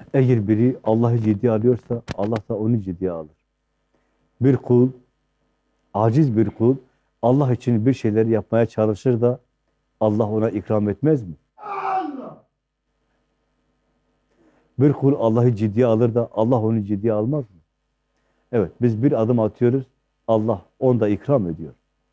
Eğer biri Allah'ı ciddiye alıyorsa Allah da onu ciddiye alır. Bir kul, aciz bir kul Allah için bir şeyler yapmaya çalışır da Allah ona ikram etmez mi? Bir kul Allah'ı ciddiye alır da Allah onu ciddiye almaz mı? Evet, biz bir adım atıyoruz, Allah onda ikram ediyor.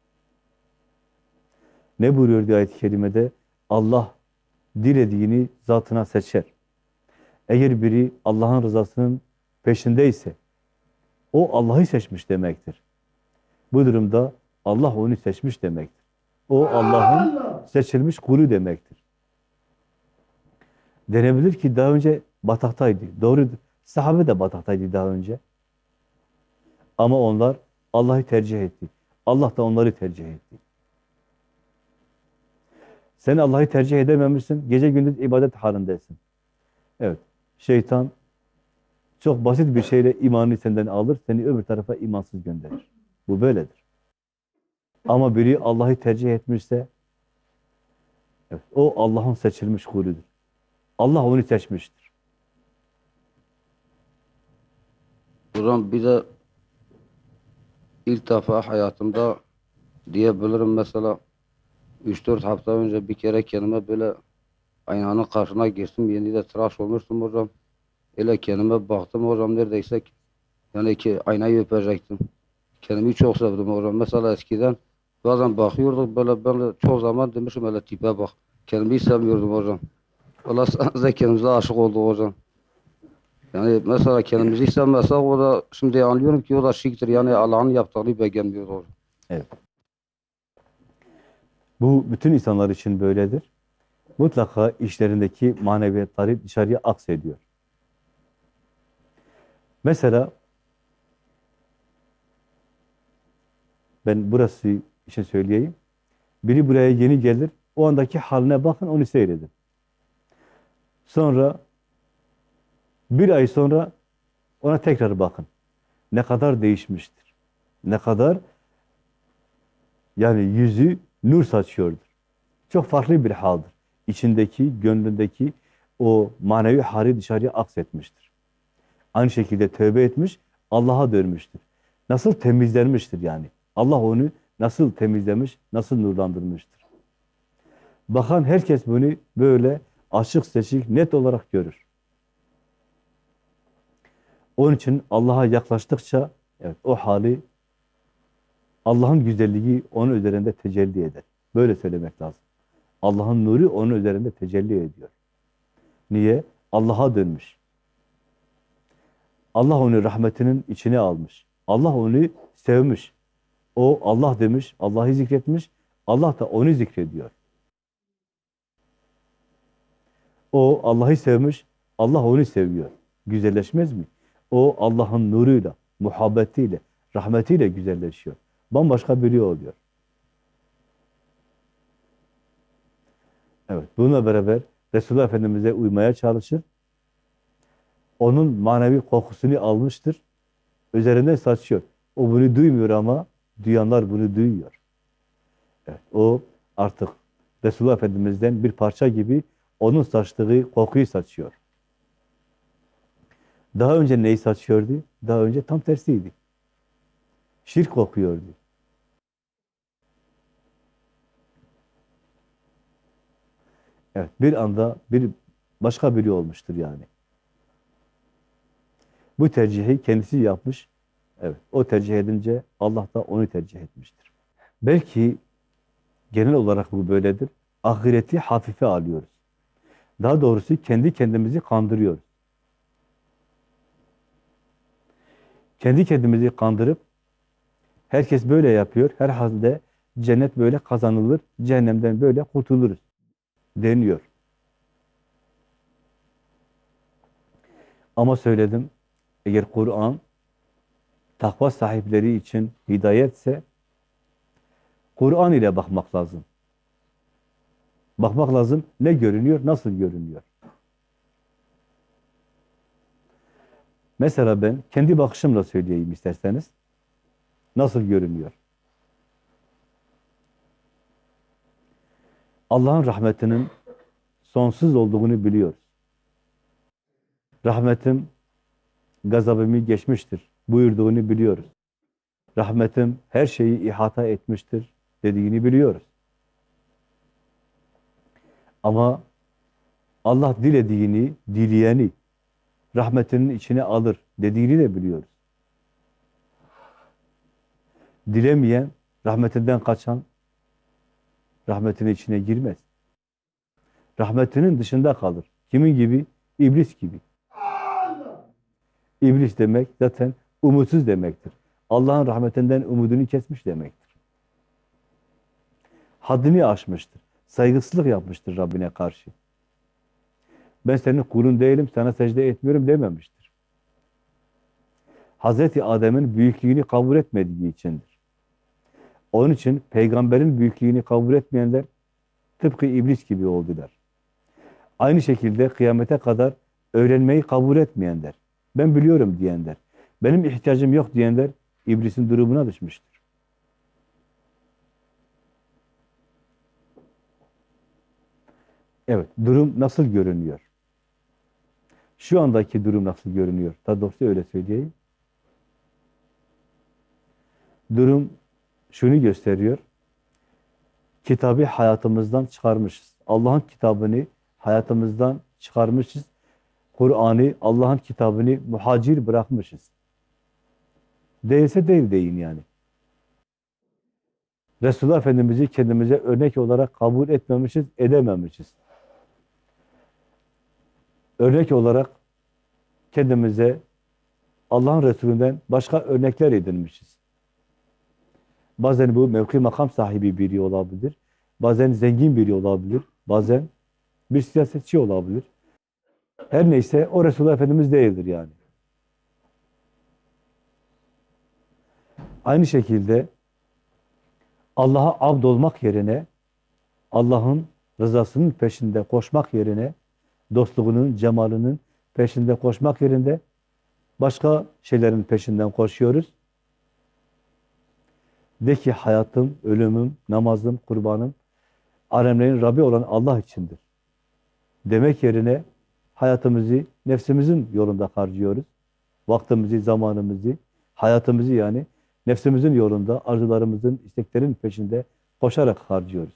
Ne buyuruyor diye ayet-i kerimede? Allah dilediğini zatına seçer. Eğer biri Allah'ın rızasının peşindeyse, o Allah'ı seçmiş demektir. Bu durumda Allah onu seçmiş demektir. O Allah'ın seçilmiş kulu demektir. Denebilir ki daha önce bataktaydı. Doğrudur. Sahabe de bataktaydı daha önce. Ama onlar Allah'ı tercih etti. Allah da onları tercih etti. Sen Allah'ı tercih edememişsin. Gece gündüz ibadet halindesin. Evet. Şeytan çok basit bir şeyle imanı senden alır. Seni öbür tarafa imansız gönderir. Bu böyledir. Ama biri Allah'ı tercih etmişse evet, o Allah'ın seçilmiş kuludur. Allah onu seçmiştir. Hocam bir de ilk defa hayatımda diyebilirim mesela 3-4 hafta önce bir kere kendime böyle aynanın karşına geçtim. Yeni de tıraş olmuştum hocam. Öyle kendime baktım hocam neredeyse yani ki aynayı öpecektim. Kendimi çok sevdim hocam. Mesela eskiden bazen bakıyorduk böyle ben de çok zaman demişim öyle tipe bak. Kendimi hiç sevmiyordum hocam. Valla sadece kendimize aşık olduk hocam. Yani mesela kendimizi hiç sevmesek o da şimdi anlıyorum ki o da şirktir. Yani Allah'ın yaptığını beğenmiyor hocam. Evet. Bu bütün insanlar için böyledir. Mutlaka işlerindeki maneviyatları dışarıya aksediyor. Mesela ben burası için söyleyeyim. Biri buraya yeni gelir. O andaki haline bakın, onu seyredin. Sonra bir ay sonra ona tekrar bakın. Ne kadar değişmiştir. Ne kadar yani yüzü nur saçıyordur. Çok farklı bir haldir. İçindeki, gönlündeki o manevi hali dışarıya aksetmiştir. Aynı şekilde tövbe etmiş, Allah'a dönmüştür. Nasıl temizlenmiştir yani. Allah onu nasıl temizlemiş, nasıl nurlandırmıştır. Bakan herkes bunu böyle açık seçik, net olarak görür. Onun için Allah'a yaklaştıkça evet, o hali Allah'ın güzelliği onun üzerinde tecelli eder. Böyle söylemek lazım. Allah'ın nuru onun üzerinde tecelli ediyor. Niye? Allah'a dönmüş. Allah onu rahmetinin içine almış. Allah onu sevmiş. O Allah demiş, Allah'ı zikretmiş. Allah da onu zikrediyor. O Allah'ı sevmiş, Allah onu seviyor. Güzelleşmez mi? O Allah'ın nuruyla, muhabbetiyle, rahmetiyle güzelleşiyor. Bambaşka biri oluyor. Evet, bununla beraber Resulullah Efendimiz'e uymaya çalışır. Onun manevi kokusunu almıştır. Üzerinden saçıyor. O bunu duymuyor ama duyanlar bunu duyuyor. Evet, o artık Resulullah Efendimiz'den bir parça gibi onun saçtığı kokuyu saçıyor. Daha önce neyi saçıyordu? Daha önce tam tersiydi. Şirk kokuyordu. Evet, bir anda bir başka biri olmuştur yani. Bu tercihi kendisi yapmış. Evet, o tercih edince Allah da onu tercih etmiştir. Belki genel olarak bu böyledir. Ahireti hafife alıyoruz. Daha doğrusu kendi kendimizi kandırıyoruz. Kendi kendimizi kandırıp herkes böyle yapıyor. Herhalde cennet böyle kazanılır, cehennemden böyle kurtuluruz deniyor. Ama söyledim, eğer Kur'an takva sahipleri için hidayetse Kur'an ile bakmak lazım. Bakmak lazım ne görünüyor, nasıl görünüyor. Mesela ben kendi bakışımla söyleyeyim isterseniz. Nasıl görünüyor? Allah'ın rahmetinin sonsuz olduğunu biliyoruz. Rahmetim gazabımı geçmiştir buyurduğunu biliyoruz. Rahmetim her şeyi ihata etmiştir dediğini biliyoruz. Ama Allah dilediğini, dileyeni rahmetinin içine alır dediğini de biliyoruz. Dilemeyen, rahmetinden kaçan rahmetinin içine girmez. Rahmetinin dışında kalır. Kimin gibi? İblis gibi. İblis demek zaten umutsuz demektir. Allah'ın rahmetinden umudunu kesmiş demektir. Haddini aşmıştır. Saygısızlık yapmıştır Rabbine karşı. Ben senin kulun değilim, sana secde etmiyorum dememiştir. Hazreti Adem'in büyüklüğünü kabul etmediği içindir. Onun için peygamberin büyüklüğünü kabul etmeyenler tıpkı iblis gibi oldular. Aynı şekilde kıyamete kadar öğrenmeyi kabul etmeyenler, ben biliyorum diyenler, benim ihtiyacım yok diyenler iblisin durumuna düşmüştür. Evet, durum nasıl görünüyor? Şu andaki durum nasıl görünüyor? Daha doğrusu öyle söyleyeyim. Durum şunu gösteriyor. Kitabı hayatımızdan çıkarmışız. Allah'ın kitabını hayatımızdan çıkarmışız. Kur'an'ı, Allah'ın kitabını muhacir bırakmışız. Değilse değil deyin yani. Resulullah Efendimiz'i kendimize örnek olarak kabul etmemişiz, edememişiz. Örnek olarak kendimize Allah'ın Resulü'nden başka örnekler edinmişiz. Bazen bu mevki makam sahibi biri olabilir. Bazen zengin biri olabilir. Bazen bir siyasetçi olabilir. Her neyse o Resulullah Efendimiz değildir yani. Aynı şekilde Allah'a abd olmak yerine Allah'ın rızasının peşinde koşmak yerine dostluğunun, cemalinin peşinde koşmak yerine başka şeylerin peşinden koşuyoruz. De ki hayatım, ölümüm, namazım, kurbanım alemlerin Rabbi olan Allah içindir. Demek yerine hayatımızı nefsimizin yolunda harcıyoruz. Vaktimizi, zamanımızı, hayatımızı yani nefsimizin yolunda, arzularımızın, isteklerin peşinde koşarak harcıyoruz.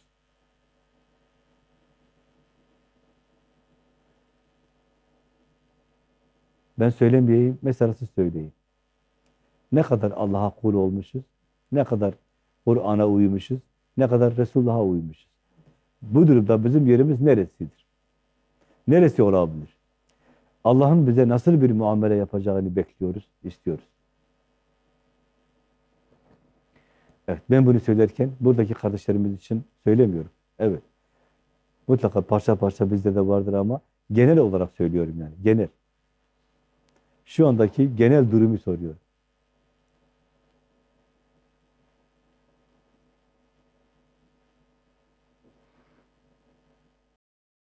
Ben söylemeyeyim, mesela siz söyleyin. Ne kadar Allah'a kul olmuşuz, ne kadar Kur'an'a uymuşuz, ne kadar Resulullah'a uymuşuz. Bu durumda bizim yerimiz neresidir? Neresi olabilir? Allah'ın bize nasıl bir muamele yapacağını bekliyoruz, istiyoruz. Evet, ben bunu söylerken buradaki kardeşlerimiz için söylemiyorum. Evet, mutlaka parça parça bizde de vardır ama genel olarak söylüyorum yani, genel. Şu andaki genel durumu soruyorum.